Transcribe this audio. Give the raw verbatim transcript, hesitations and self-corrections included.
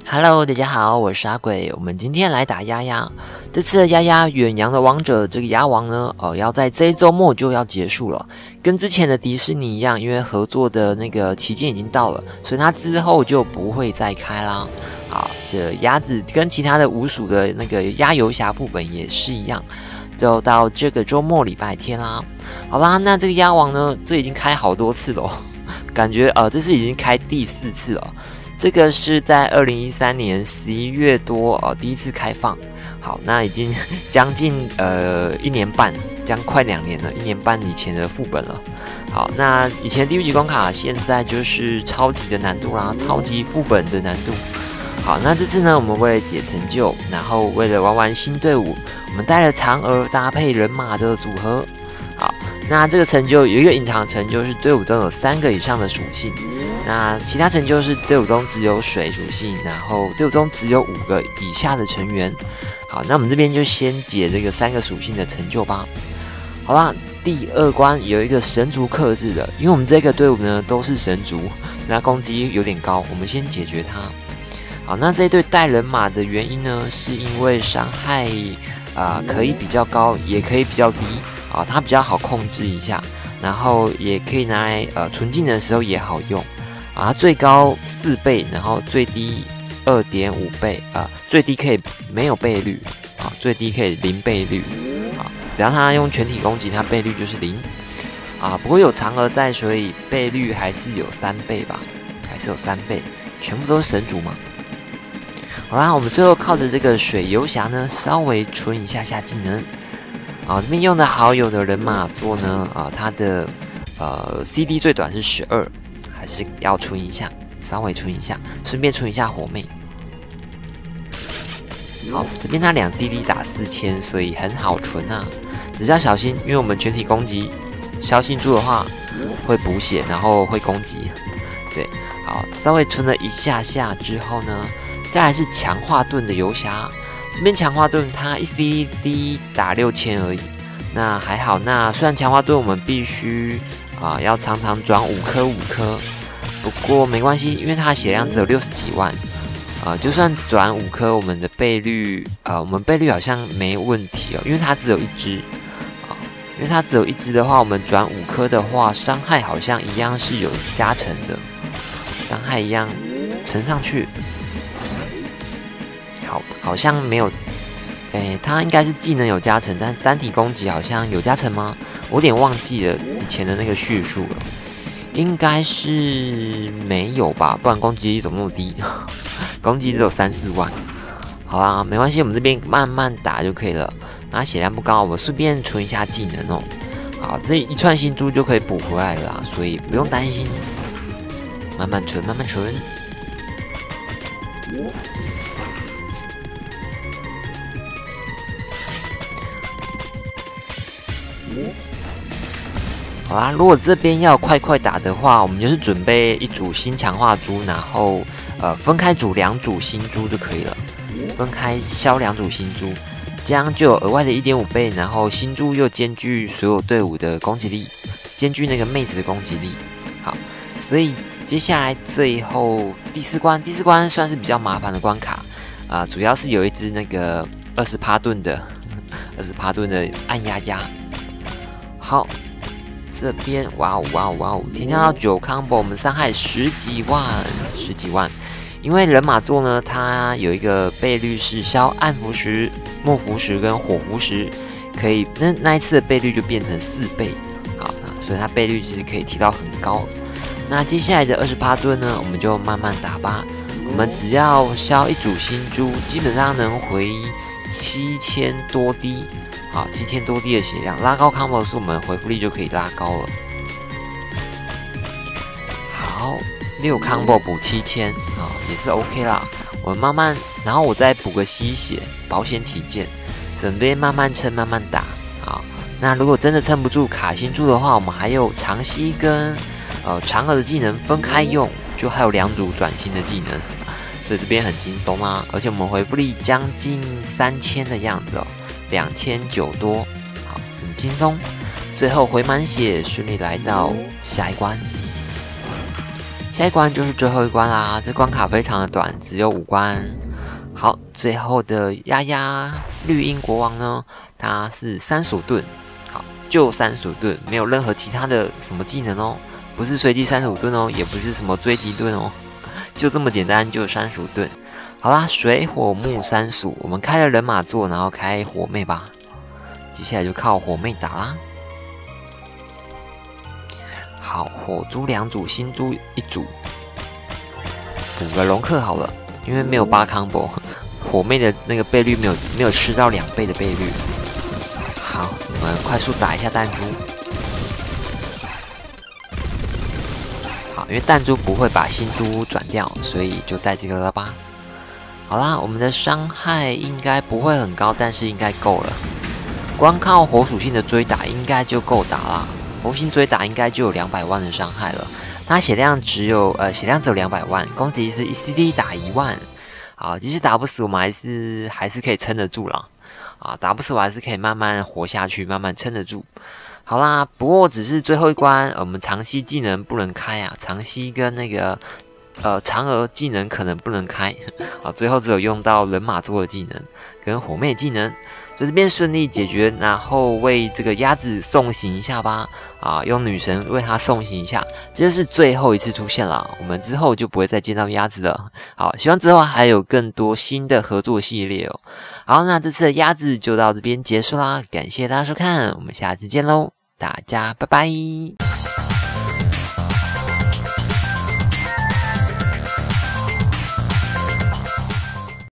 Hello， 大家好，我是阿鬼。我们今天来打鸭鸭。这次的鸭鸭远洋的王者这个鸭王呢，哦，要在这一周末就要结束了。跟之前的迪士尼一样，因为合作的那个期间已经到了，所以它之后就不会再开啦。好，这鸭子跟其他的五属的那个鸭游侠副本也是一样，就到这个周末礼拜天啦。好啦，那这个鸭王呢，这已经开好多次了，感觉呃，这次已经开第四次了。这个是在二零一三年十一月多呃第一次开放，好，那已经将近呃一年半，将快两年了，一年半以前的副本了。好，那以前地狱级关卡，现在就是超级的难度啦，超级副本的难度。好，那这次呢，我们为了解成就，然后为了玩玩新队伍，我们带了嫦娥搭配人马的组合。好，那这个成就有一个隐藏成就，是队伍中有三个以上的属性。那其他成就是队伍中只有水属性，然后队伍中只有五个以下的成员。好，那我们这边就先解这个三个属性的成就吧。好啦，第二关有一个神族克制的，因为我们这个队伍呢都是神族，那攻击有点高，我们先解决它。好，那这一队带人马的原因呢，是因为伤害啊、呃、可以比较高，也可以比较低啊，它比较好控制一下，然后也可以拿来呃纯净的时候也好用。啊，最高四倍，然后最低二点五倍啊、呃，最低可以没有倍率啊，最低可以零倍率啊，只要他用全体攻击，它倍率就是零啊。不过有嫦娥在，所以倍率还是有三倍吧，还是有三倍，全部都是神族嘛。好啦，我们最后靠着这个水游侠呢，稍微存一下下技能啊。这边用的好友的人马座呢啊，它的呃 C D 最短是十二。还是要存一下，稍微存一下，顺便存一下火妹。好，这边它两 C D 打四千，所以很好存啊，只是要小心，因为我们全体攻击消星珠的话会补血，然后会攻击。对，好，稍微存了一下下之后呢，再来是强化盾的游侠。这边强化盾它一 C D 打六千而已，那还好。那虽然强化盾我们必须啊，要常常转五颗五颗，不过没关系，因为它的血量只有六十几万，啊、呃，就算转五颗，我们的倍率，呃，我们倍率好像没问题哦，因为它只有一只，啊，因为它只有一只的话，我们转五颗的话，伤害好像一样是有加成的，伤害一样乘上去，好，好像没有，诶，它应该是技能有加成，但单体攻击好像有加成吗？我有点忘记了以前的那个叙述了，应该是没有吧，不然攻击力怎么那么低？攻击只有三四万。好啦，没关系，我们这边慢慢打就可以了。那血量不高，我们顺便存一下技能哦。好，这一串星珠就可以补回来了啦，所以不用担心，慢慢存，慢慢存。好啦，如果这边要快快打的话，我们就是准备一组新强化珠，然后呃分开组两组新珠就可以了，分开消两组新珠，这样就有额外的 一点五倍，然后新珠又兼具所有队伍的攻击力，兼具那个妹子的攻击力。好，所以接下来最后第四关，第四关算是比较麻烦的关卡啊、呃，主要是有一只那个二十趴盾的二十趴盾的暗压压。好。这边哇哦哇哦哇哦，添加到九 combo， 我们伤害十几万，十几万。因为人马座呢，它有一个倍率是消暗符石、墨符石跟火符石，可以那那一次的倍率就变成四倍，好，那所以它倍率其实可以提到很高。那接下来的二十八吨呢，我们就慢慢打吧。我们只要消一组新珠，基本上能回七千多滴。好，七千多滴的血量，拉高 combo 是我们回复力就可以拉高了。好，六 combo 补七千，啊，也是 OK 啦。我们慢慢，然后我再补个吸血，保险起见，准备慢慢撑，慢慢打。好，那如果真的撑不住卡星柱的话，我们还有长息跟呃嫦娥的技能分开用，就还有两组转型的技能，所以这边很轻松啦。而且我们回复力将近三千的样子哦。两千九多，好，很轻松。最后回满血，顺利来到下一关。 下一关就是最后一关啦，这关卡非常的短，只有五关。好，最后的丫丫绿茵国王呢，他是三鼠盾，好，就三鼠盾，没有任何其他的什么技能哦，不是随机三鼠盾哦，也不是什么追击盾哦，就这么简单，就三鼠盾。好啦，水火木三鼠，我们开了人马座，然后开火妹吧，接下来就靠火妹打啦。好，火猪两组，新猪一组，整个龙克好了，因为没有八 combo， 火妹的那个倍率没有没有吃到两倍的倍率。好，我们快速打一下弹珠。好，因为弹珠不会把新猪转掉，所以就带这个了吧。好啦，我们的伤害应该不会很高，但是应该够了。光靠火属性的追打应该就够打啦。火星追打应该就有两百万的伤害了，它血量只有呃血量只有两百万，攻击是 C D 打一万，好，即使打不死我们还是还是可以撑得住啦，啊，打不死我还是可以慢慢活下去，慢慢撑得住。好啦，不过只是最后一关，我们长息技能不能开啊，长息跟那个呃嫦娥技能可能不能开，啊，最后只有用到人马座的技能跟火妹技能。就这边顺利解决，然后为这个鸭子送行一下吧。啊，用女神为它送行一下，这就是最后一次出现了。我们之后就不会再见到鸭子了。好，希望之后还有更多新的合作系列哦。好，那这次的鸭子就到这边结束啦，感谢大家收看，我们下次见喽，大家拜拜。